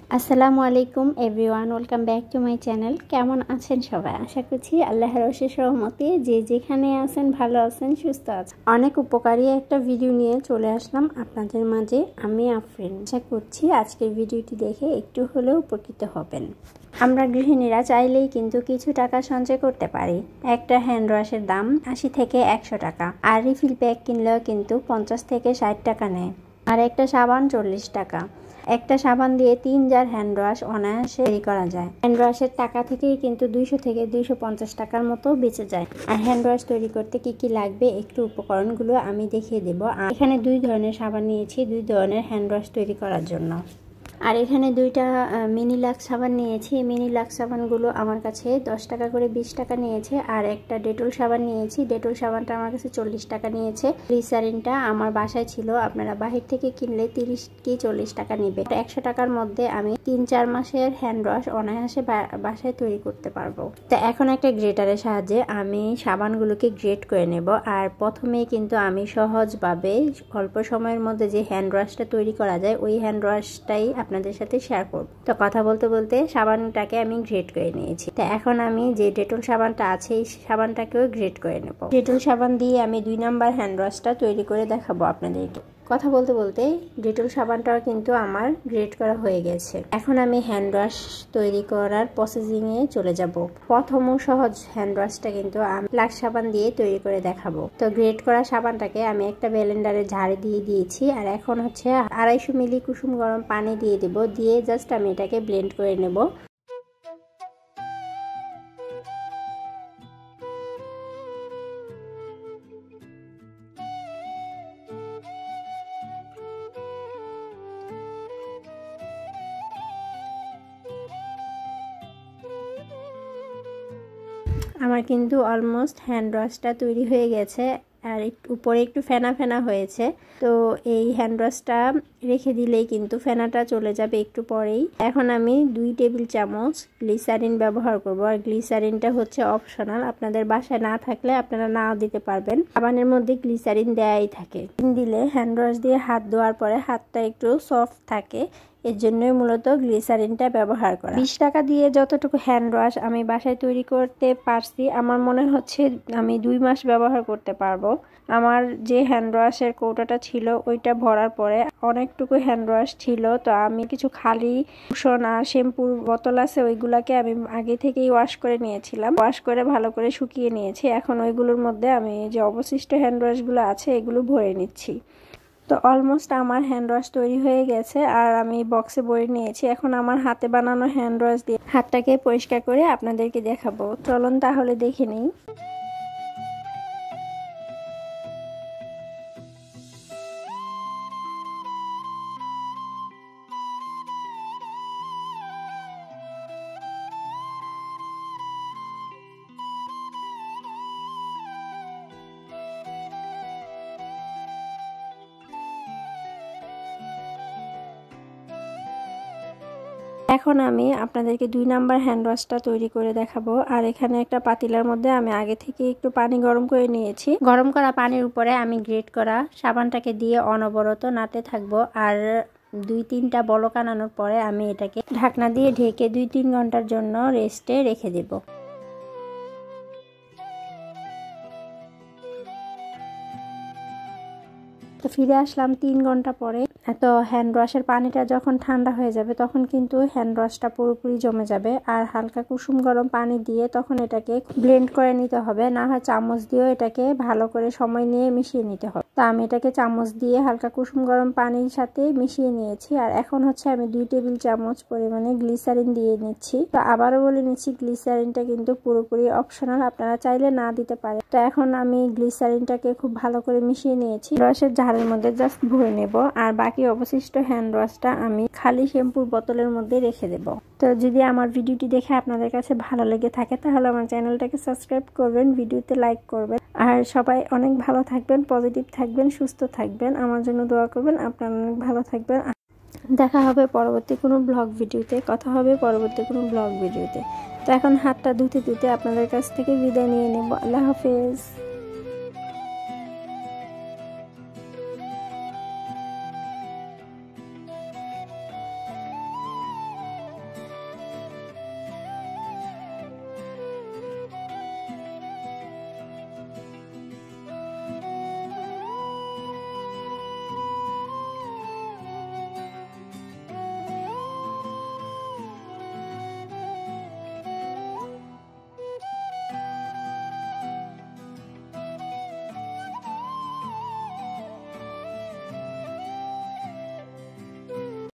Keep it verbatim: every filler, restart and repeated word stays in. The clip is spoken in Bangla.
আসসালামু আলাইকুম everyone, welcome back to my channel. কেমন আছেন সবাই? আশা করছি আল্লাহর অশেষ রহমতে যে যেখানে আছেন ভালো আছেন, সুস্থ আছেন। অনেক উপকারী একটা ভিডিও নিয়ে চলে আসলাম আপনাদের মাঝে। আমি আফরিন। আশা করছি আজকের ভিডিওটি দেখে একটু হলেও উপকৃত হবেন। আমরা গৃহিণীরা চাইলেই কিন্তু কিছু টাকা সঞ্চয় করতে পারি। একটা হ্যান্ড ওয়াশের দাম আশি থেকে একশো টাকা, আর রিফিল প্যাক কিনলেও কিন্তু পঞ্চাশ থেকে ষাট টাকা নেয়, আর একটা সাবান চল্লিশ টাকা। একটা সাবান দিয়ে তিন জার হ্যান্ড ওয়াশ অনায়াসে তৈরি করা যায়। হ্যান্ড ওয়াশের টাকা থেকেই কিন্তু দুইশো থেকে দুইশো পঞ্চাশ টাকার মতো বেঁচে যায়। আর হ্যান্ড ওয়াশ তৈরি করতে কি কি লাগবে একটু উপকরণগুলো আমি দেখিয়ে দেবো। আর এখানে দুই ধরনের সাবান নিয়েছি দুই ধরনের হ্যান্ড ওয়াশ তৈরি করার জন্য। আর এখানে দুইটা মিনি লাক্স সাবান নিয়েছি। মিনি লাক্স সাবানগুলো আমার কাছে দশ টাকা করে বিশ টাকা নিয়েছে। আর একটা ডেটল সাবান নিয়েছি। ডেটল সাবানটা আমার কাছে চল্লিশ টাকা নিয়েছে। গ্লিসারিনটা আমার বাসায় ছিল, আপনারা বাহির থেকে কিনলে তিরিশ কি চল্লিশ টাকা নেবে। একশো টাকার মধ্যে আমি তিন চার মাসের হ্যান্ড ওয়াশ অনায়াসে বাসায় তৈরি করতে পারবো। তো এখন একটা গ্রেটারের সাহায্যে আমি সাবানগুলোকে গ্রেট করে নেব। আর প্রথমেই কিন্তু আমি সহজভাবে অল্প সময়ের মধ্যে যে হ্যান্ড ওয়াশটা তৈরি করা যায় ওই হ্যান্ড ওয়াশটাই আপনাদের সাথে শেয়ার করব। তো কথা বলতে বলতে সাবানটাকে আমি গ্রেট করে নিয়েছি। তো এখন আমি যে ডেটল সাবানটা আছে এই সাবানটাকেও গ্রেট করে নেব। ডেটল সাবান দিয়ে আমি দুই নাম্বার হ্যান্ড ওয়াশটা তৈরি করে দেখাবো আপনাদেরকে। কথা বলতে বলতে ডেটল সাবানটাও কিন্তু আমার গ্রেট করা হয়ে গেছে। এখন আমি হ্যান্ড ওয়াশ তৈরি করার প্রসেসিং এ চলে যাব। প্রথম ও সহজ হ্যান্ড ওয়াশটা কিন্তু আমি লাক্স সাবান দিয়ে তৈরি করে দেখাবো। তো গ্রেট করা সাবানটাকে আমি একটা ব্লেন্ডারে ঝাড়ে দিয়ে দিয়েছি। আর এখন হচ্ছে আড়াইশো মিলি কুসুম গরম পানি দিয়ে দেব। দিয়ে জাস্ট আমি এটাকে ব্লেন্ড করে নেব। আমার কিন্তু অলমোস্ট হ্যান্ড ওয়াশটা তৈরি হয়ে গেছে। আর উপরে একটু ফেনা ফেনা হয়েছে। তো এই হ্যান্ড ওয়াশটা রেখে দিলেই কিন্তু ফেনাটা চলে যাবে একটু পরেই। এখন আমি দুই টেবিল চামচ গ্লিসারিন ব্যবহার করব। আর গ্লিসারিনটা হচ্ছে অপশনাল, আপনাদের বাসায় না থাকলে আপনারা নাও দিতে পারবেন। সাবানের মধ্যে গ্লিসারিন দেয়াই থাকে। দিলে হ্যান্ড ওয়াশ দিয়ে হাত ধোয়ার পরে হাতটা একটু সফট থাকে, এর জন্যই মূলত গ্লিসারিনটা ব্যবহার করা। বিশ টাকা দিয়ে যতটুকু হ্যান্ড ওয়াশ আমি বাসায় তৈরি করতে পারছি, আমার মনে হচ্ছে আমি দুই মাস ব্যবহার করতে পারবো। আমার যে হ্যান্ড ওয়াশের কৌটাটা ছিল ওইটা ভরার পরে অনেকটুকু হ্যান্ড ওয়াশ ছিল। তো আমি কিছু খালি কুশন আর শ্যাম্পুর বোতল আছে ওইগুলাকে আমি আগে থেকেই ওয়াশ করে নিয়েছিলাম। ওয়াশ করে ভালো করে শুকিয়ে নিয়েছি। এখন ওইগুলোর মধ্যে আমি যে অবশিষ্ট হ্যান্ড ওয়াশগুলো আছে এগুলো ভরে নিচ্ছি। তো অলমোস্ট আমার হ্যান্ড ওয়াশ তৈরি হয়ে গেছে। আর আমি বক্সে ভরে নিয়েছি। এখন আমার হাতে বানানো হ্যান্ড ওয়াশ দিয়ে হাতটাকে পরিষ্কার করে আপনাদেরকে দেখাবো। চলুন তাহলে দেখে নিই। এখন আমি আপনাদেরকে দুই নাম্বার হ্যান্ড ওয়াশটা তৈরি করে দেখাবো। আর এখানে একটা পাতিলার মধ্যে আমি আগে থেকে একটু পানি গরম করে নিয়েছি। গরম করা পানির উপরে আমি গ্রেট করা সাবানটাকে দিয়ে অনবরত নাড়তে থাকবো। আর দুই তিনটা বলক আনানোর পরে আমি এটাকে ঢাকনা দিয়ে ঢেকে দুই তিন ঘন্টার জন্য রেস্টে রেখে দেব। তো ফিরে আসলাম তিন ঘন্টা পরে। তো হ্যান্ড ওয়াশের পানিটা যখন ঠান্ডা হয়ে যাবে তখন কিন্তু হ্যান্ড ওয়াশটা পুরোপুরি জমে যাবে। আর হালকা কুসুম গরম পানি দিয়ে তখন এটাকে ব্লেন্ড করে নিতে হবে, না হয় চামচ দিয়েও এটাকে ভালো করে সময় নিয়ে মিশিয়ে নিতে হবে। তো আমি এটাকে চামচ দিয়ে হালকা কুসুম গরম পানির সাথে মিশিয়ে নিয়েছি। আর এখন হচ্ছে আমি দুই টেবিল চামচ পরিমাণে গ্লিসারিন দিয়ে নিচ্ছি। তো আবারও বলে নিচ্ছি গ্লিসারিনটা কিন্তু পুরোপুরি অপশনাল, আপনারা চাইলে না দিতে পারেন। তো এখন আমি গ্লিসারিনটাকে খুব ভালো করে মিশিয়ে নিয়েছি। রসের ঝাড়ের মধ্যে জাস্ট ভরে নেব। আর বাকি অবশিষ্ট হ্যান্ড ওয়াশটা আমি খালি শ্যাম্পুর বোতলের মধ্যে রেখে দেব। তো যদি আমার ভিডিওটি দেখে আপনাদের কাছে ভালো লেগে থাকে তাহলে আমার চ্যানেলটাকে সাবস্ক্রাইব করবেন, ভিডিওতে লাইক করবেন। আর সবাই অনেক ভালো থাকবেন, পজিটিভ থাকবেন, সুস্থ থাকবেন, আমার জন্য দোয়া করবেন। আপনারা অনেক ভালো থাকবেন। দেখা হবে পরবর্তী কোনো ব্লগ ভিডিওতে, কথা হবে পরবর্তী কোনো ব্লগ ভিডিওতে। তো এখন হাতটা ধুতে ধুতে আপনাদের কাছ থেকে বিদায় নিয়ে নেব। আল্লাহ হাফেজ।